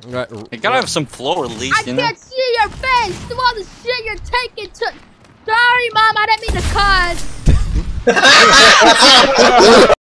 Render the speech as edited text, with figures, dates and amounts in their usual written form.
You gotta have some flow at least, you know? I can't see your face through all the shit you're taking to. Sorry, Mom, I didn't mean to cuss.